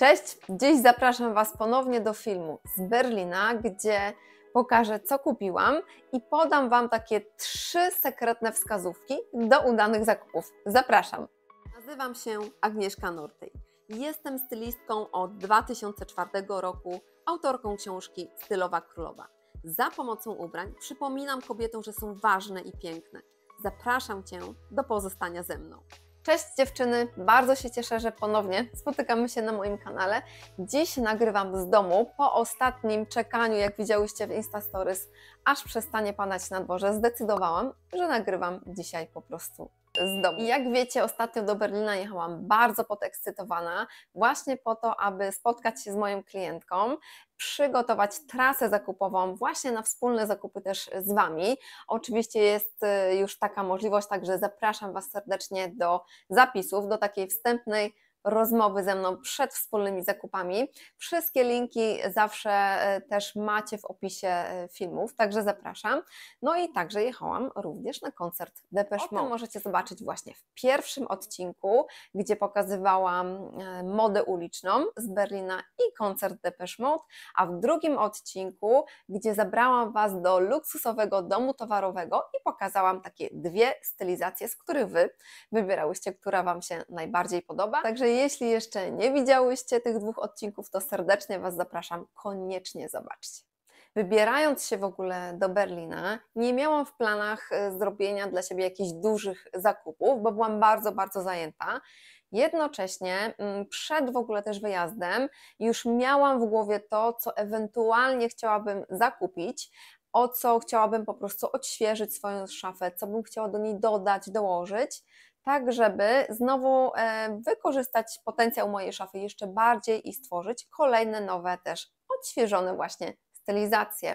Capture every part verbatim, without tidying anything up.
Cześć! Dziś zapraszam Was ponownie do filmu z Berlina, gdzie pokażę, co kupiłam i podam Wam takie trzy sekretne wskazówki do udanych zakupów. Zapraszam! Nazywam się Agnieszka Nortej. Jestem stylistką od dwa tysiące czwartego roku, autorką książki Stylowa Królowa. Za pomocą ubrań przypominam kobietom, że są ważne i piękne. Zapraszam Cię do pozostania ze mną. Cześć dziewczyny, bardzo się cieszę, że ponownie spotykamy się na moim kanale. Dziś nagrywam z domu po ostatnim czekaniu, jak widziałyście w Instastories, aż przestanie padać na dworze. Zdecydowałam, że nagrywam dzisiaj po prostu z domu. I jak wiecie, ostatnio do Berlina jechałam bardzo podekscytowana, właśnie po to, aby spotkać się z moją klientką, przygotować trasę zakupową właśnie na wspólne zakupy też z Wami. Oczywiście jest już taka możliwość, także zapraszam Was serdecznie do zapisów, do takiej wstępnej rozmowy ze mną przed wspólnymi zakupami. Wszystkie linki zawsze też macie w opisie filmów, także zapraszam. No i także jechałam również na koncert Depeche Mode. O tym możecie zobaczyć właśnie w pierwszym odcinku, gdzie pokazywałam modę uliczną z Berlina i koncert Depeche Mode, a w drugim odcinku, gdzie zabrałam Was do luksusowego domu towarowego i pokazałam takie dwie stylizacje, z których Wy wybierałyście, która Wam się najbardziej podoba. Także jeśli jeszcze nie widziałyście tych dwóch odcinków, to serdecznie Was zapraszam, koniecznie zobaczcie. Wybierając się w ogóle do Berlina, nie miałam w planach zrobienia dla siebie jakichś dużych zakupów, bo byłam bardzo, bardzo zajęta. Jednocześnie przed w ogóle też wyjazdem już miałam w głowie to, co ewentualnie chciałabym zakupić, o co chciałabym po prostu odświeżyć swoją szafę, co bym chciała do niej dodać, dołożyć, tak żeby znowu wykorzystać potencjał mojej szafy jeszcze bardziej i stworzyć kolejne nowe też odświeżone właśnie stylizacje,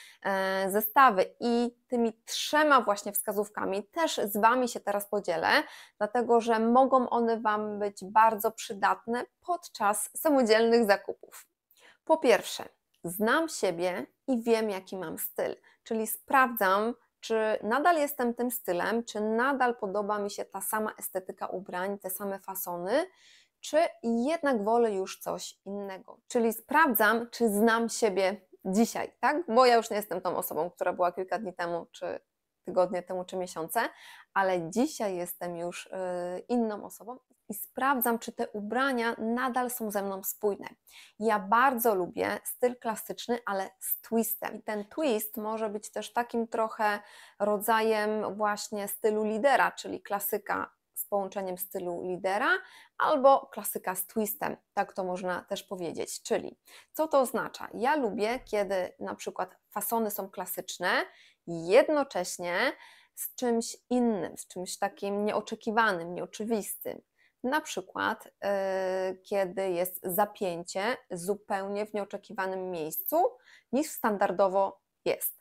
zestawy. I tymi trzema właśnie wskazówkami też z Wami się teraz podzielę, dlatego że mogą one Wam być bardzo przydatne podczas samodzielnych zakupów. Po pierwsze, znam siebie i wiem, jaki mam styl, czyli sprawdzam, czy nadal jestem tym stylem, czy nadal podoba mi się ta sama estetyka ubrań, te same fasony, czy jednak wolę już coś innego. Czyli sprawdzam, czy znam siebie dzisiaj, tak? Bo ja już nie jestem tą osobą, która była kilka dni temu, czy tygodnie temu, czy miesiące, ale dzisiaj jestem już yy, inną osobą i sprawdzam, czy te ubrania nadal są ze mną spójne. Ja bardzo lubię styl klasyczny, ale z twistem. I ten twist może być też takim trochę rodzajem właśnie stylu lidera, czyli klasyka z połączeniem stylu lidera albo klasyka z twistem, tak to można też powiedzieć. Czyli co to oznacza? Ja lubię, kiedy na przykład fasony są klasyczne, jednocześnie z czymś innym, z czymś takim nieoczekiwanym, nieoczywistym. Na przykład, yy, kiedy jest zapięcie zupełnie w nieoczekiwanym miejscu niż standardowo jest,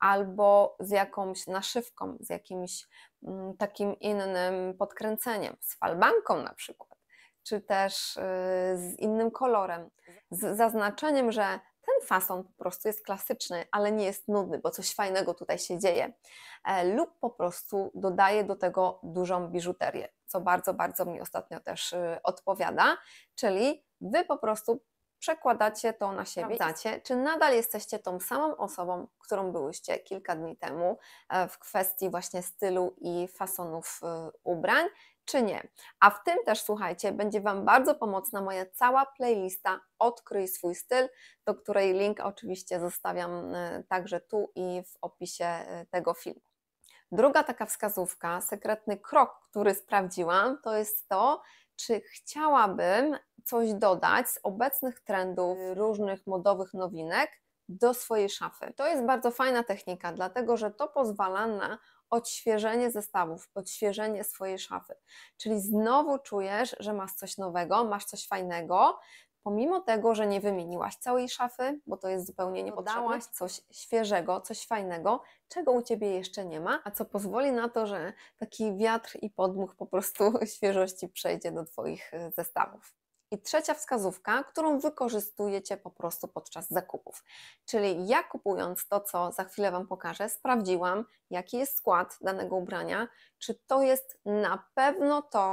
albo z jakąś naszywką, z jakimś mm, takim innym podkręceniem, z falbanką na przykład, czy też yy, z innym kolorem, z zaznaczeniem, że ten fason po prostu jest klasyczny, ale nie jest nudny, bo coś fajnego tutaj się dzieje. E, lub po prostu dodaję do tego dużą biżuterię, co bardzo, bardzo mi ostatnio też y, odpowiada, czyli Wy po prostu przekładacie to na siebie, sprawdzacie, czy nadal jesteście tą samą osobą, którą byłyście kilka dni temu e, w kwestii właśnie stylu i fasonów y, ubrań, czy nie. A w tym też, słuchajcie, będzie Wam bardzo pomocna moja cała playlista Odkryj swój styl, do której link oczywiście zostawiam także tu i w opisie tego filmu. Druga taka wskazówka, sekretny krok, który sprawdziłam, to jest to, czy chciałabym coś dodać z obecnych trendów, różnych modowych nowinek do swojej szafy. To jest bardzo fajna technika, dlatego że to pozwala na odświeżenie zestawów, odświeżenie swojej szafy. Czyli znowu czujesz, że masz coś nowego, masz coś fajnego, pomimo tego, że nie wymieniłaś całej szafy, bo to jest zupełnie niepotrzebne, dodałaś coś świeżego, coś fajnego, czego u Ciebie jeszcze nie ma, a co pozwoli na to, że taki wiatr i podmuch po prostu świeżości przejdzie do Twoich zestawów. I trzecia wskazówka, którą wykorzystujecie po prostu podczas zakupów. Czyli ja kupując to, co za chwilę Wam pokażę, sprawdziłam, jaki jest skład danego ubrania, czy to jest na pewno to,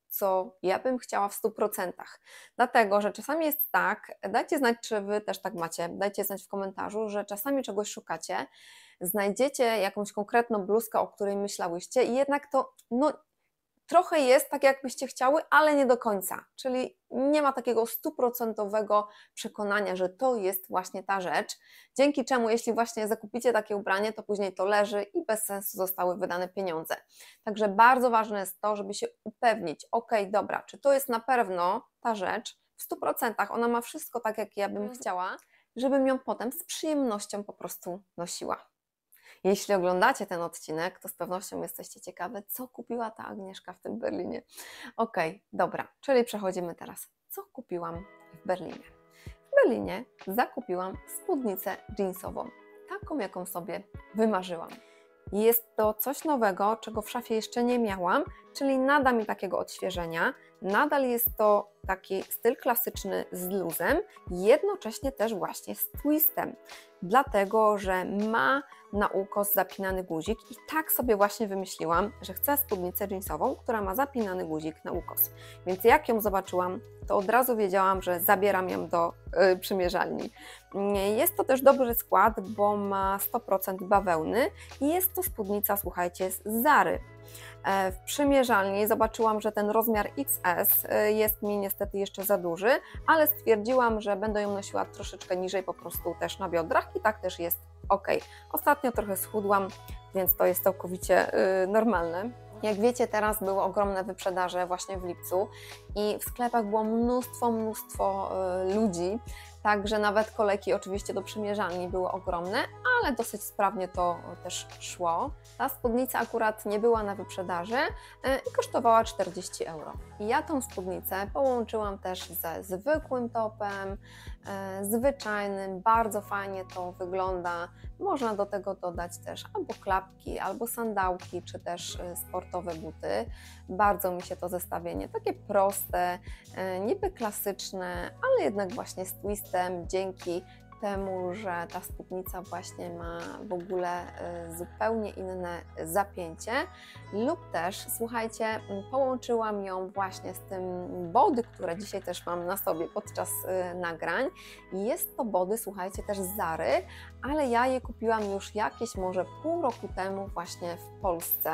co ja bym chciała w stu procentach. Dlatego, że czasami jest tak, dajcie znać, czy Wy też tak macie, dajcie znać w komentarzu, że czasami czegoś szukacie, znajdziecie jakąś konkretną bluzkę, o której myślałyście i jednak to no, trochę jest tak, jakbyście chciały, ale nie do końca, czyli nie ma takiego stuprocentowego przekonania, że to jest właśnie ta rzecz, dzięki czemu jeśli właśnie zakupicie takie ubranie, to później to leży i bez sensu zostały wydane pieniądze. Także bardzo ważne jest to, żeby się upewnić, ok, dobra, czy to jest na pewno ta rzecz, w stu procentach ona ma wszystko tak, jak ja bym chciała, żebym ją potem z przyjemnością po prostu nosiła. Jeśli oglądacie ten odcinek, to z pewnością jesteście ciekawe, co kupiła ta Agnieszka w tym Berlinie. Ok, dobra, czyli przechodzimy teraz. Co kupiłam w Berlinie? W Berlinie zakupiłam spódnicę jeansową, taką jaką sobie wymarzyłam. Jest to coś nowego, czego w szafie jeszcze nie miałam, czyli nada mi takiego odświeżenia. Nadal jest to taki styl klasyczny z luzem, jednocześnie też właśnie z twistem, dlatego że ma na ukos zapinany guzik i tak sobie właśnie wymyśliłam, że chcę spódnicę jeansową, która ma zapinany guzik na ukos. Więc jak ją zobaczyłam, to od razu wiedziałam, że zabieram ją do yy, przymierzalni. Jest to też dobry skład, bo ma sto procent bawełny i jest to spódnica, słuchajcie, z Zary. W przymierzalni zobaczyłam, że ten rozmiar X S jest mi niestety jeszcze za duży, ale stwierdziłam, że będę ją nosiła troszeczkę niżej po prostu też na biodrach i tak też jest ok. Ostatnio trochę schudłam, więc to jest całkowicie yy, normalne. Jak wiecie, teraz były ogromne wyprzedaże właśnie w lipcu i w sklepach było mnóstwo, mnóstwo yy, ludzi, także nawet kolejki oczywiście do przymierzalni były ogromne, ale dosyć sprawnie to też szło. Ta spódnica akurat nie była na wyprzedaży yy, i kosztowała czterdzieści euro. I ja tą spódnicę połączyłam też ze zwykłym topem, yy, zwyczajnym, bardzo fajnie to wygląda. Można do tego dodać też albo klapki, albo sandałki, czy też yy, sportowe buty. Bardzo mi się to zestawienie takie proste, yy, niby klasyczne, ale jednak właśnie z twistem, dzięki temu, że ta spódnica właśnie ma w ogóle y, zupełnie inne zapięcie, lub też, słuchajcie, połączyłam ją właśnie z tym body, które dzisiaj też mam na sobie podczas y, nagrań. Jest to body, słuchajcie, też z Zary, ale ja je kupiłam już jakieś może pół roku temu właśnie w Polsce.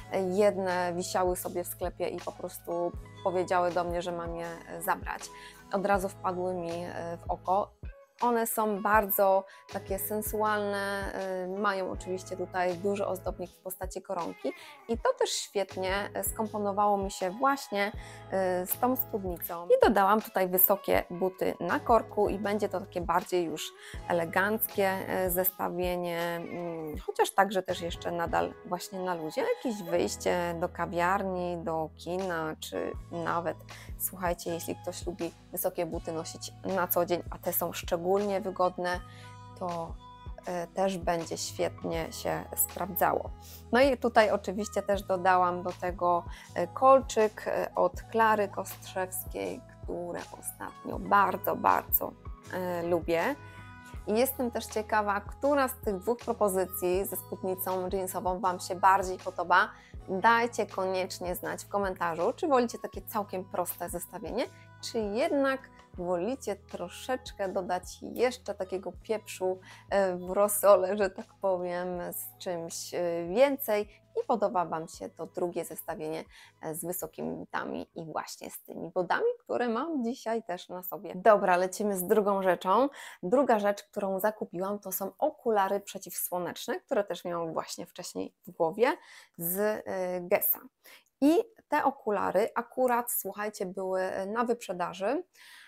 Jedne wisiały sobie w sklepie i po prostu powiedziały do mnie, że mam je zabrać. Od razu wpadły mi w oko. One są bardzo takie sensualne, mają oczywiście tutaj duży ozdobnik w postaci koronki i to też świetnie skomponowało mi się właśnie z tą spódnicą. I dodałam tutaj wysokie buty na korku i będzie to takie bardziej już eleganckie zestawienie, chociaż także też jeszcze nadal właśnie na luzie. Jakieś wyjście do kawiarni, do kina, czy nawet, słuchajcie, jeśli ktoś lubi wysokie buty nosić na co dzień, a te są szczególnie Szczególnie wygodne, to też będzie świetnie się sprawdzało. No i tutaj oczywiście też dodałam do tego kolczyk od Klary Kostrzewskiej, które ostatnio bardzo, bardzo lubię. I jestem też ciekawa, która z tych dwóch propozycji ze spódnicą jeansową Wam się bardziej podoba. Dajcie koniecznie znać w komentarzu, czy wolicie takie całkiem proste zestawienie, czy jednak wolicie troszeczkę dodać jeszcze takiego pieprzu w rosole, że tak powiem, z czymś więcej i podoba Wam się to drugie zestawienie z wysokimi butami i właśnie z tymi bodami, które mam dzisiaj też na sobie. Dobra, lecimy z drugą rzeczą. Druga rzecz, którą zakupiłam, to są okulary przeciwsłoneczne, które też miałam właśnie wcześniej w głowie, z Guessa. I te okulary akurat, słuchajcie, były na wyprzedaży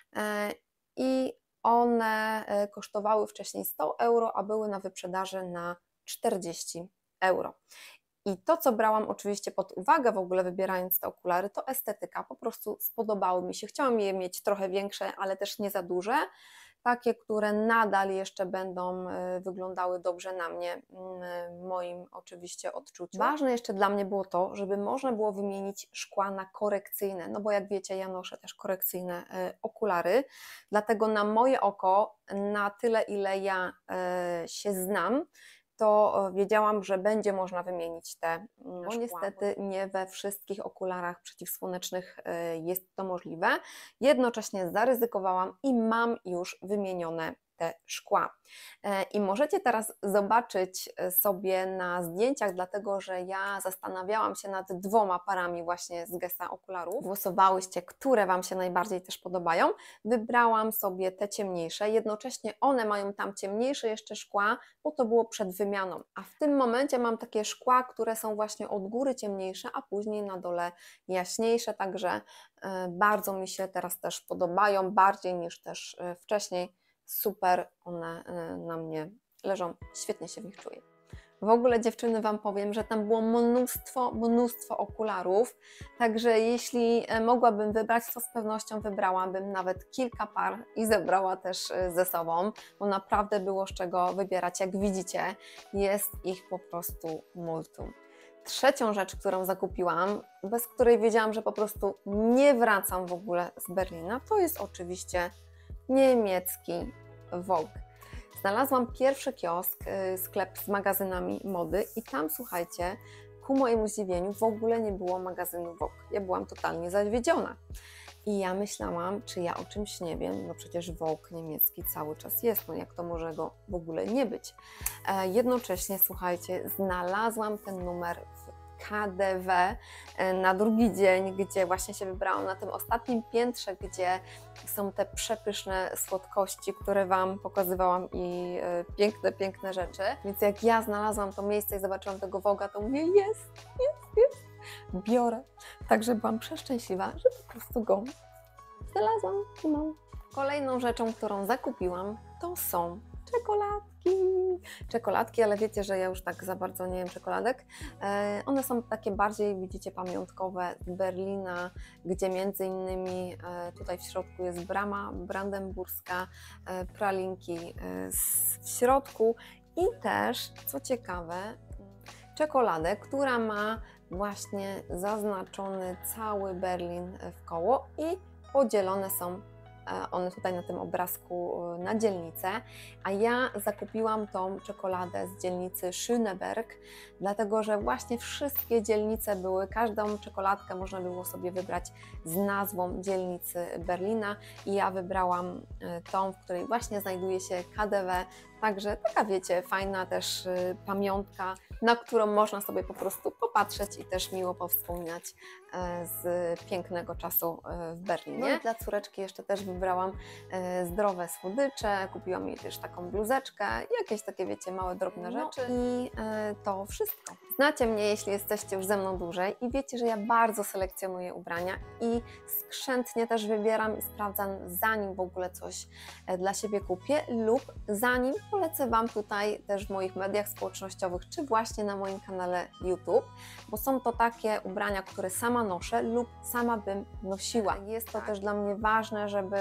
i one kosztowały wcześniej sto euro, a były na wyprzedaży na czterdzieści euro. I to, co brałam oczywiście pod uwagę w ogóle wybierając te okulary, to estetyka. Po prostu spodobały mi się. Chciałam je mieć trochę większe, ale też nie za duże. Takie, które nadal jeszcze będą wyglądały dobrze na mnie, w moim oczywiście odczuciu. Ważne jeszcze dla mnie było to, żeby można było wymienić szkła na korekcyjne, no bo jak wiecie, ja noszę też korekcyjne okulary, dlatego na moje oko, na tyle ile ja się znam, to wiedziałam, że będzie można wymienić te szkła. Bo niestety nie we wszystkich okularach przeciwsłonecznych jest to możliwe. Jednocześnie zaryzykowałam i mam już wymienione te szkła. I możecie teraz zobaczyć sobie na zdjęciach, dlatego że ja zastanawiałam się nad dwoma parami właśnie z Guessa okularów. Głosowałyście, które Wam się najbardziej też podobają. Wybrałam sobie te ciemniejsze, jednocześnie one mają tam ciemniejsze jeszcze szkła, bo to było przed wymianą. A w tym momencie mam takie szkła, które są właśnie od góry ciemniejsze, a później na dole jaśniejsze, także bardzo mi się teraz też podobają, bardziej niż też wcześniej. Super, one na mnie leżą, świetnie się w nich czuję. W ogóle dziewczyny Wam powiem, że tam było mnóstwo, mnóstwo okularów, także jeśli mogłabym wybrać, to z pewnością wybrałabym nawet kilka par i zebrała też ze sobą, bo naprawdę było z czego wybierać. Jak widzicie, jest ich po prostu multum. Trzecią rzecz, którą zakupiłam, bez której wiedziałam, że po prostu nie wracam w ogóle z Berlina, to jest oczywiście niemiecki Vogue. Znalazłam pierwszy kiosk, sklep z magazynami mody i tam, słuchajcie, ku mojemu zdziwieniu w ogóle nie było magazynu Vogue. Ja byłam totalnie zawiedziona. I ja myślałam, czy ja o czymś nie wiem, no przecież Vogue niemiecki cały czas jest, no jak to może go w ogóle nie być. E, jednocześnie, słuchajcie, znalazłam ten numer w K D W na drugi dzień, gdzie właśnie się wybrałam na tym ostatnim piętrze, gdzie są te przepyszne słodkości, które Wam pokazywałam i y, piękne, piękne rzeczy. Więc jak ja znalazłam to miejsce i zobaczyłam tego Vogue'a, to mówię, jest, jest, jest, biorę. Także byłam przeszczęśliwa, że po prostu go znalazłam i mam. Kolejną rzeczą, którą zakupiłam, to są czekoladki. Czekoladki, ale wiecie, że ja już tak za bardzo nie jem czekoladek. E, one są takie bardziej, widzicie, pamiątkowe z Berlina, gdzie między innymi e, tutaj w środku jest brama brandenburska, e, pralinki e, w środku i też, co ciekawe, czekoladę, która ma właśnie zaznaczony cały Berlin w koło i podzielone są one tutaj na tym obrazku na dzielnicę, a ja zakupiłam tą czekoladę z dzielnicy Schöneberg, dlatego że właśnie wszystkie dzielnice były, każdą czekoladkę można było sobie wybrać z nazwą dzielnicy Berlina i ja wybrałam tą, w której właśnie znajduje się K D W, także taka, wiecie, fajna też pamiątka, na którą można sobie po prostu popatrzeć i też miło powspominać z pięknego czasu w Berlinie. No i dla córeczki jeszcze też wybrałam zdrowe słodycze, kupiłam jej też taką bluzeczkę, jakieś takie, wiecie, małe, drobne rzeczy i to wszystko. Znacie mnie, jeśli jesteście już ze mną dłużej i wiecie, że ja bardzo selekcjonuję ubrania i skrzętnie też wybieram i sprawdzam, zanim w ogóle coś dla siebie kupię lub zanim polecę Wam tutaj też w moich mediach społecznościowych, czy właśnie na moim kanale YouTube, bo są to takie ubrania, które sama noszę lub sama bym nosiła. Jest to też dla mnie ważne, żeby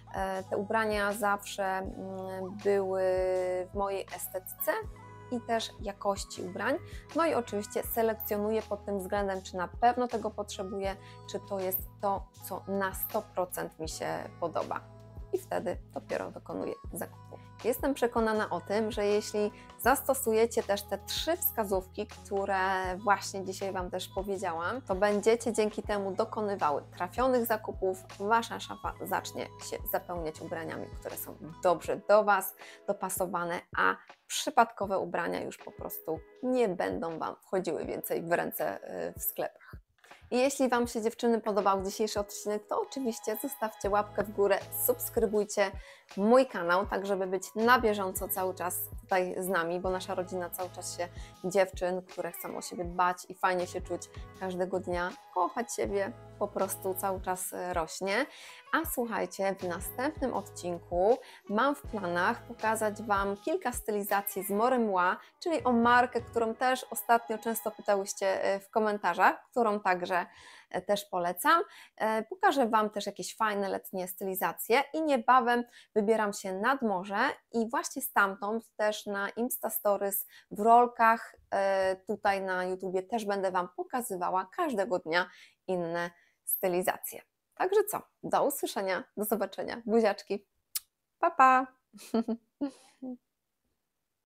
te ubrania zawsze były w mojej estetyce i też jakości ubrań. No i oczywiście selekcjonuję pod tym względem, czy na pewno tego potrzebuję, czy to jest to, co na sto procent mi się podoba. I wtedy dopiero dokonuję zakupu. Jestem przekonana o tym, że jeśli zastosujecie też te trzy wskazówki, które właśnie dzisiaj Wam też powiedziałam, to będziecie dzięki temu dokonywały trafionych zakupów, Wasza szafa zacznie się zapełniać ubraniami, które są dobrze do Was dopasowane, a przypadkowe ubrania już po prostu nie będą Wam wchodziły więcej w ręce w sklepach. I jeśli Wam się, dziewczyny, podobał dzisiejszy odcinek, to oczywiście zostawcie łapkę w górę, subskrybujcie mój kanał, tak żeby być na bieżąco cały czas tutaj z nami, bo nasza rodzina cały czas się dziewczyn, które chcą o siebie dbać i fajnie się czuć każdego dnia, kochać siebie, po prostu cały czas rośnie. A słuchajcie, w następnym odcinku mam w planach pokazać Wam kilka stylizacji z Moremoi, czyli o markę, którą też ostatnio często pytałyście w komentarzach, którą także też polecam. Pokażę Wam też jakieś fajne letnie stylizacje i niebawem wybieram się nad morze i właśnie stamtąd też na Insta Stories, w rolkach, tutaj na YouTubie też będę Wam pokazywała każdego dnia inne stylizacje. Także co? Do usłyszenia, do zobaczenia. Buziaczki. Pa, pa!